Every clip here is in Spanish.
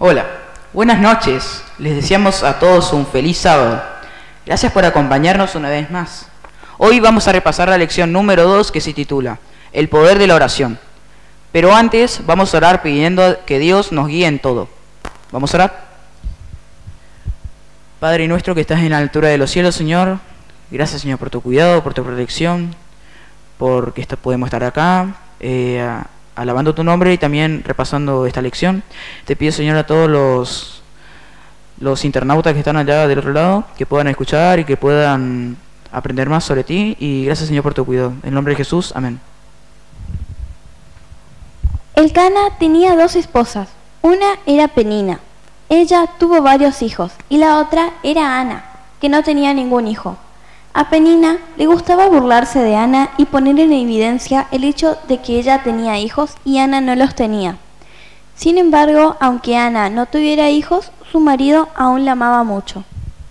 Hola, buenas noches. Les deseamos a todos un feliz sábado. Gracias por acompañarnos una vez más. Hoy vamos a repasar la lección número 2 que se titula El poder de la oración. Pero antes vamos a orar pidiendo que Dios nos guíe en todo. ¿Vamos a orar? Padre nuestro que estás en la altura de los cielos, Señor, gracias, Señor, por tu cuidado, por tu protección, porque podemos estar acá, alabando tu nombre y también repasando esta lección. Te pido, Señor, a todos los internautas que están allá del otro lado, que puedan escuchar y que puedan aprender más sobre ti. Y gracias, Señor, por tu cuidado. En el nombre de Jesús, amén. Elcana tenía 2 esposas. Una era Penina. Ella tuvo varios hijos, y la otra era Ana, que no tenía ningún hijo. A Penina le gustaba burlarse de Ana y poner en evidencia el hecho de que ella tenía hijos y Ana no los tenía. Sin embargo, aunque Ana no tuviera hijos, su marido aún la amaba mucho.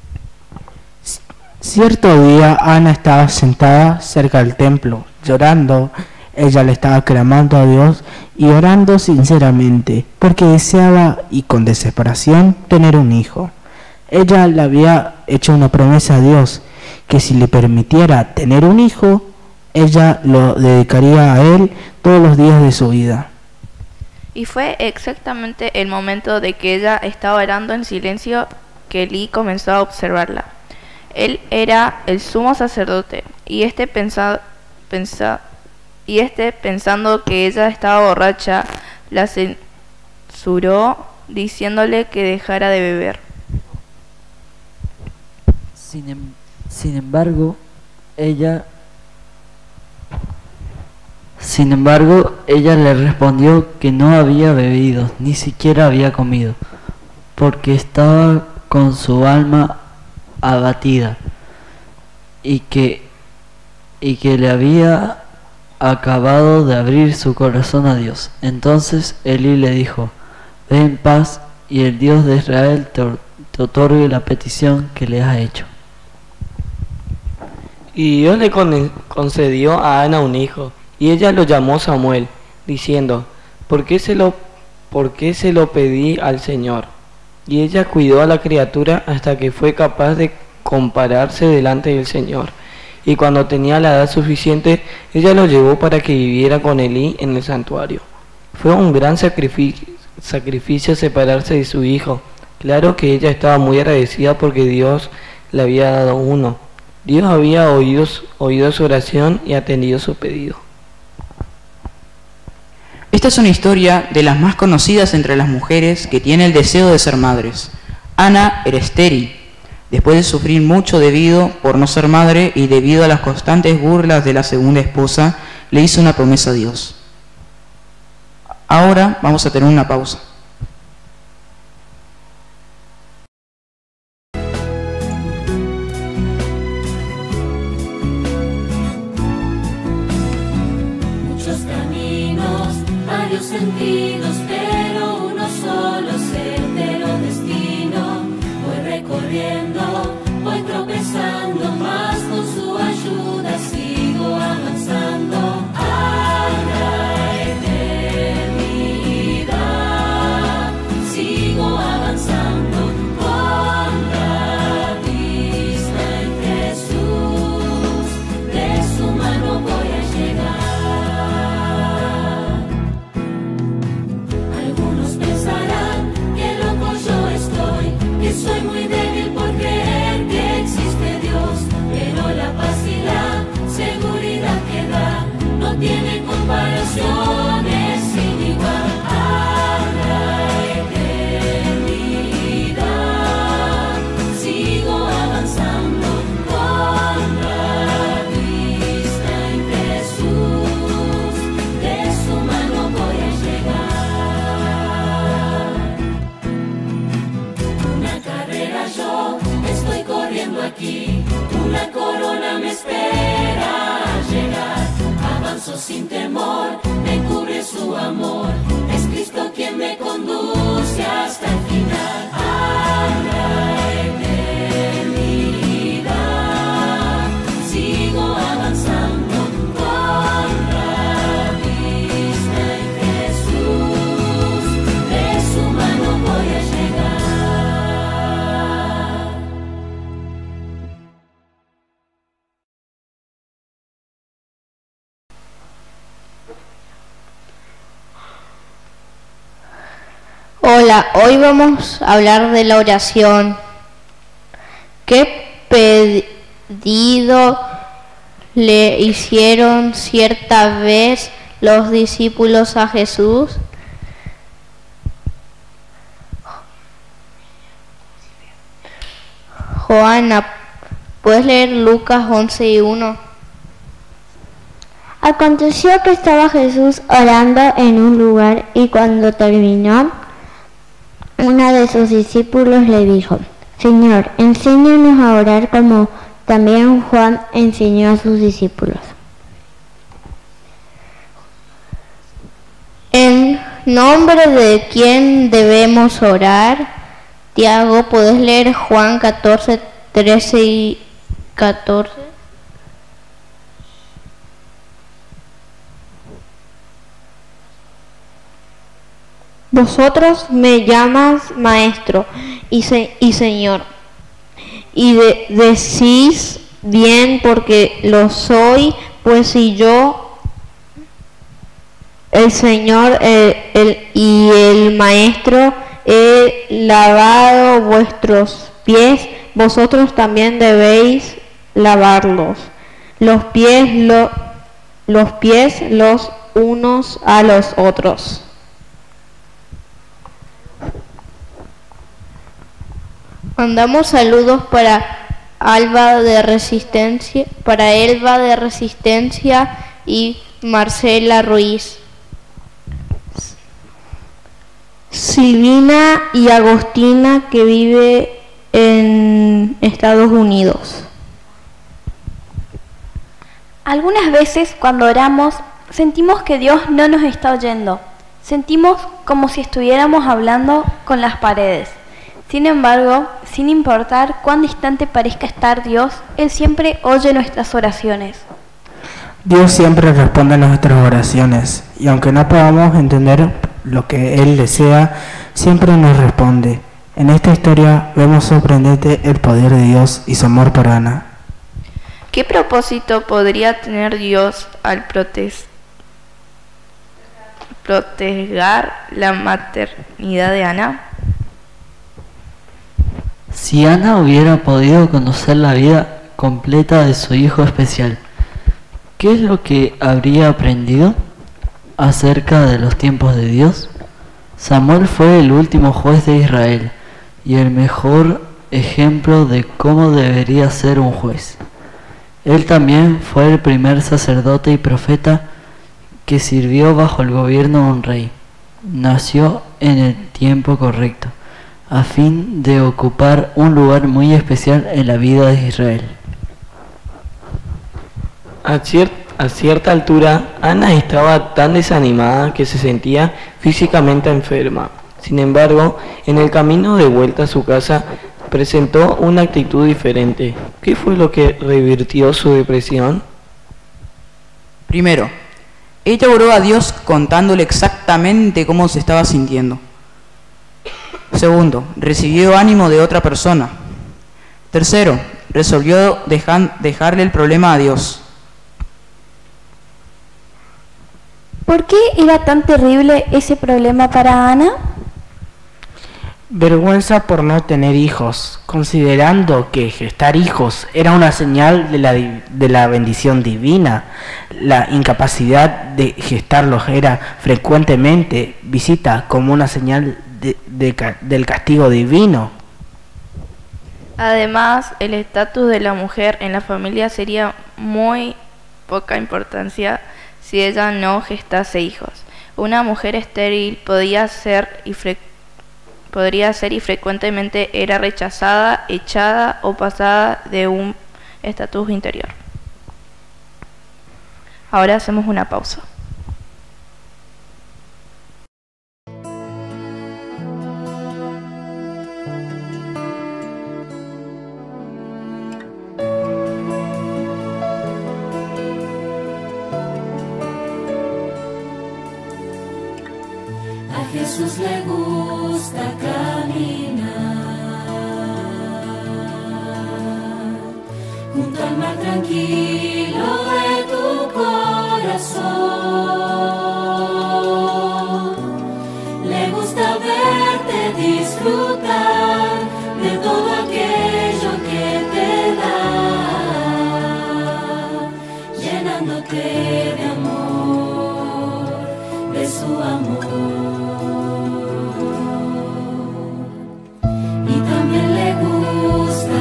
Cierto día Ana estaba sentada cerca del templo, llorando. Ella le estaba clamando a Dios y orando sinceramente, porque deseaba y con desesperación tener un hijo. Ella le había hecho una promesa a Dios, que si le permitiera tener un hijo, ella lo dedicaría a él todos los días de su vida. Y fue exactamente el momento de que ella estaba orando en silencio que Elí comenzó a observarla. Él era el sumo sacerdote, y pensando que ella estaba borracha, la censuró diciéndole que dejara de beber. Sin embargo, ella le respondió que no había bebido, ni siquiera había comido, porque estaba con su alma abatida y que le había acabado de abrir su corazón a Dios. Entonces Elí le dijo: ve en paz y el Dios de Israel te otorgue la petición que le has hecho. Y Dios le concedió a Ana un hijo, y ella lo llamó Samuel, diciendo: ¿Por qué se lo pedí al Señor? Y ella cuidó a la criatura hasta que fue capaz de compararse delante del Señor. Y cuando tenía la edad suficiente, ella lo llevó para que viviera con Elí en el santuario. Fue un gran sacrificio separarse de su hijo. Claro que ella estaba muy agradecida porque Dios le había dado uno. Dios había oído su oración y atendido su pedido. Esta es una historia de las más conocidas entre las mujeres que tiene el deseo de ser madres. Ana era estéril. Después de sufrir mucho por no ser madre y debido a las constantes burlas de la segunda esposa, le hizo una promesa a Dios. Ahora vamos a tener una pausa. Muchos caminos, varios sentidos, pero uno solo certero destino. Voy recorriendo, voy tropezando, mas con su ayuda sigo avanzando a la eternidad. Sigo avanzando con la vista en Jesús, de su mano voy a llegar. Algunos pensarán que loco yo estoy, que soy muy débil por creer que existe Dios, pero la paz y la seguridad que da no tiene comparaciones sin igual. A la eternidad sigo avanzando con la vista en Jesús, de su mano voy a llegar. Una carrera yo estoy corriendo aquí, una corona me espera al llegar. Avanzo sin temor, me cubre su amor, es Cristo quien me conduce hasta el final. A la eternidad sigo avanzando con la vista en Jesús, de su mano voy a llegar. Hola, hoy vamos a hablar de la oración. ¿Qué pedido le hicieron cierta vez los discípulos a Jesús? Joana, ¿puedes leer Lucas 11:1? Aconteció que estaba Jesús orando en un lugar y cuando terminó, uno de sus discípulos le dijo: Señor, enséñanos a orar como también Juan enseñó a sus discípulos. ¿En nombre de quién debemos orar? Tiago, ¿puedes leer Juan 14, 13 y 14? Vosotros me llamas maestro y señor, y decís bien porque lo soy, pues si yo, el Señor y el Maestro, he lavado vuestros pies, vosotros también debéis lavarlos. Los pies los unos a los otros. Mandamos saludos para Elba de Resistencia y Marcela Ruiz. Silvina y Agostina, que vive en Estados Unidos. Algunas veces cuando oramos sentimos que Dios no nos está oyendo. Sentimos como si estuviéramos hablando con las paredes. Sin embargo, sin importar cuán distante parezca estar Dios, Él siempre oye nuestras oraciones. Dios siempre responde a nuestras oraciones y aunque no podamos entender lo que Él desea, siempre nos responde. En esta historia vemos sorprendente el poder de Dios y su amor por Ana. ¿Qué propósito podría tener Dios al proteger la maternidad de Ana? Si Ana hubiera podido conocer la vida completa de su hijo especial, ¿qué es lo que habría aprendido acerca de los tiempos de Dios? Samuel fue el último juez de Israel y el mejor ejemplo de cómo debería ser un juez. Él también fue el primer sacerdote y profeta que sirvió bajo el gobierno de un rey. Nació en el tiempo correcto, a fin de ocupar un lugar muy especial en la vida de Israel. A cierta altura, Ana estaba tan desanimada que se sentía físicamente enferma. Sin embargo, en el camino de vuelta a su casa, presentó una actitud diferente. ¿Qué fue lo que revirtió su depresión? Primero, ella oró a Dios contándole exactamente cómo se estaba sintiendo. Segundo, recibió ánimo de otra persona. Tercero, resolvió dejarle el problema a Dios. ¿Por qué era tan terrible ese problema para Ana? Vergüenza por no tener hijos, considerando que gestar hijos era una señal de la bendición divina. La incapacidad de gestarlos era frecuentemente vista como una señal del castigo divino. Además, el estatus de la mujer en la familia sería muy poca importancia si ella no gestase hijos. Una mujer estéril podría ser y frecuentemente era rechazada, echada o pasada de un estatus interior. Ahora hacemos una pausa. A Jesús le gusta caminar junto al mar tranquilo de tu corazón. Le gusta ver llenándote de amor, de su amor. Y también le gusta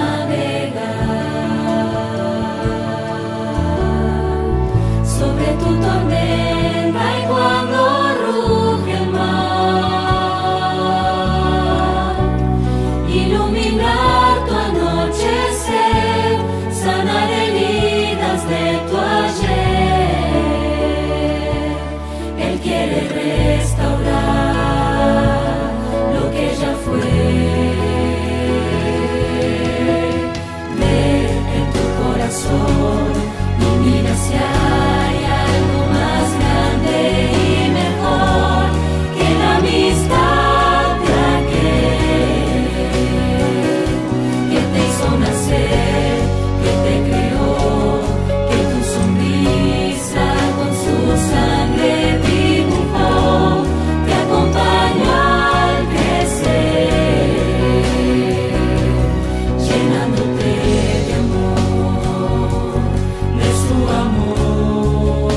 navegar sobre tu tormenta y cuando ruge el mar, iluminar tu anochecer, sanar heridas de tu ayer. Él quiere restaurar lo que ya fue. Ve en tu corazón y mira si hay algo más grande y mejor que la amistad de aquel que te hizo nacer, que te creó, que tu sonrisa con su sangre dibujó, te acompañó al crecer, llenándote de amor, de su amor.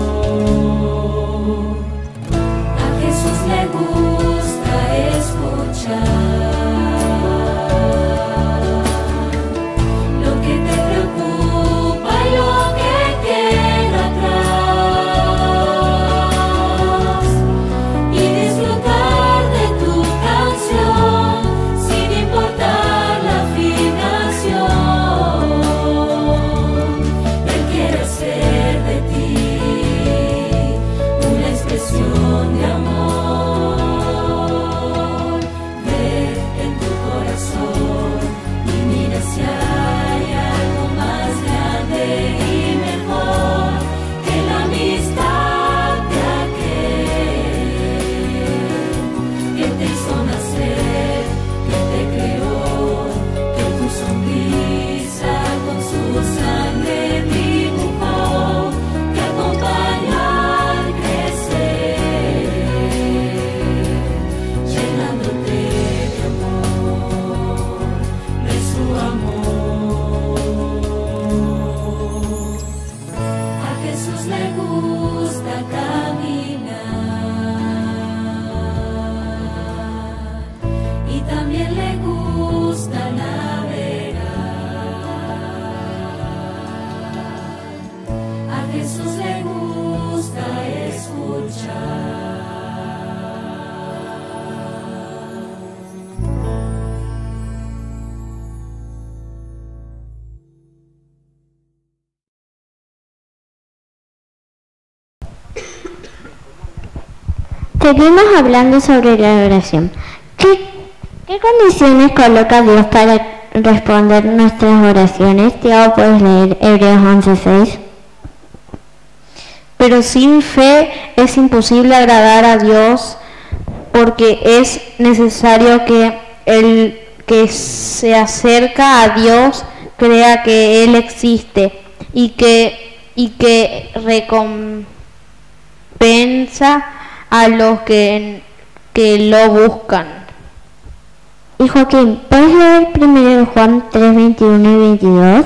A Jesús le gusta escuchar lo que te preocupa y lo que queda atrás, y disfrutar de tu canción sin importar la afinación. Él quiere hacer de ti una expresión de amor. Ve en tu corazón y mira si hay algo más grande y mejor que la amistad de aquel que te hizo nacer, que te creó, que tu sonrisa con su sangre dibujó, te acompaña al crecer, llenándote de amor, de su amor. A Jesús le gusta caminar y también le gusta navegar. A Jesús le gusta escuchar. Seguimos hablando sobre la oración. ¿Qué condiciones coloca Dios para responder nuestras oraciones? Tiago, ¿puedes leer Hebreos 11:6? Pero sin fe es imposible agradar a Dios, porque es necesario que el que se acerca a Dios crea que Él existe y que recompensa a los que lo buscan. Y Joaquín, ¿puedes leer 1 Juan 3:21 y 22?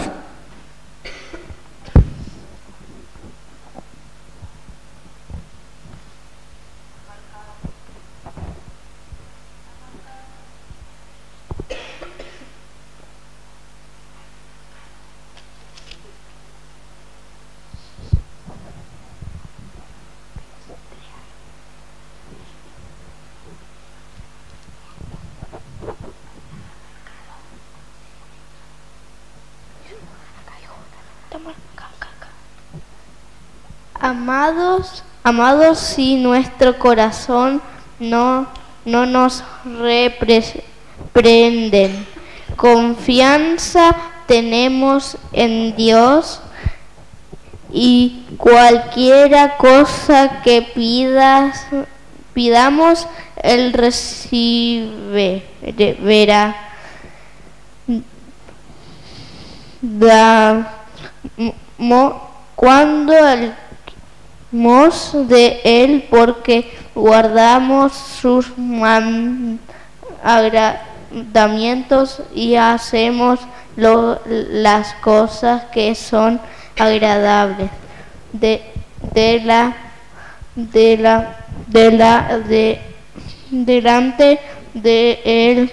Amados, si nuestro corazón no nos reprenden, confianza tenemos en Dios, y cualquiera cosa que pidamos, Él verá. Cuando de Él, porque guardamos sus mandamientos y hacemos las cosas que son agradables. delante de él.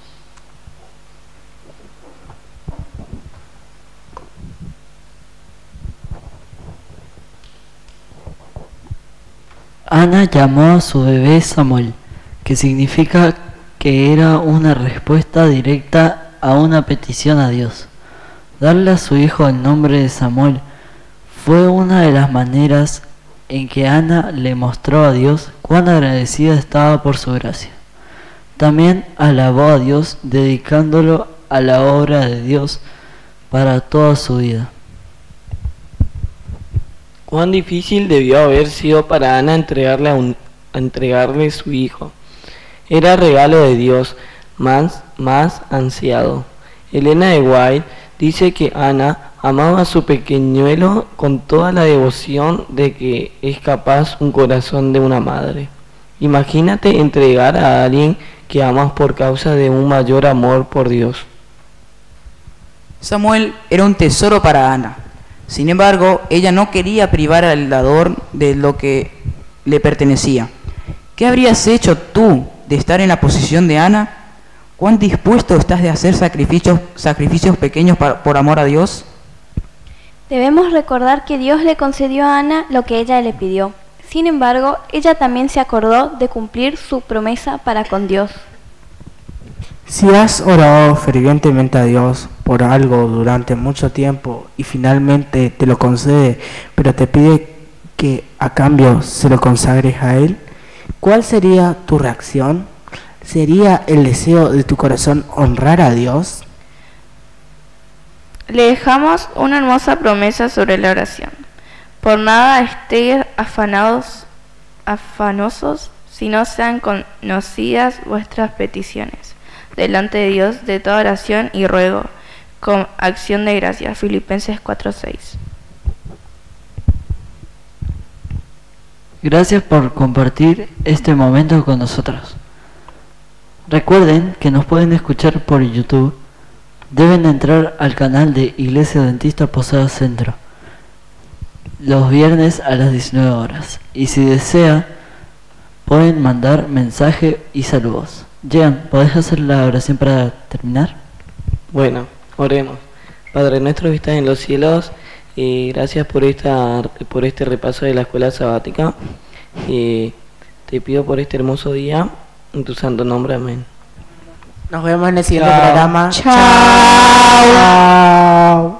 Ana llamó a su bebé Samuel, que significa que era una respuesta directa a una petición a Dios. Darle a su hijo el nombre de Samuel fue una de las maneras en que Ana le mostró a Dios cuán agradecida estaba por su gracia. También alabó a Dios dedicándolo a la obra de Dios para toda su vida. Cuán difícil debió haber sido para Ana entregarle su hijo. Era regalo de Dios más ansiado. Elena de White dice que Ana amaba a su pequeñuelo con toda la devoción de que es capaz un corazón de una madre. Imagínate entregar a alguien que amas por causa de un mayor amor por Dios. Samuel era un tesoro para Ana. Sin embargo, ella no quería privar al dador de lo que le pertenecía. ¿Qué habrías hecho tú de estar en la posición de Ana? ¿Cuán dispuesto estás de hacer sacrificios pequeños por amor a Dios? Debemos recordar que Dios le concedió a Ana lo que ella le pidió. Sin embargo, ella también se acordó de cumplir su promesa para con Dios. Si has orado fervientemente a Dios por algo durante mucho tiempo y finalmente te lo concede, pero te pide que a cambio se lo consagres a Él, ¿cuál sería tu reacción? ¿Sería el deseo de tu corazón honrar a Dios? Le dejamos una hermosa promesa sobre la oración. Por nada estéis afanosos, si no sean conocidas vuestras peticiones delante de Dios de toda oración y ruego, con acción de gracias. Filipenses 4:6. Gracias por compartir este momento con nosotros. Recuerden que nos pueden escuchar por YouTube. Deben entrar al canal de Iglesia Adventista Posada Centro los viernes a las 19 horas. Y si desea, pueden mandar mensaje y saludos. Jean, ¿podés hacer la oración para terminar? Bueno, oremos. Padre nuestro que estás en los cielos, gracias por este repaso de la escuela sabática. Te pido por este hermoso día, en tu santo nombre, amén. Nos vemos en el siguiente Chao. programa. Chao.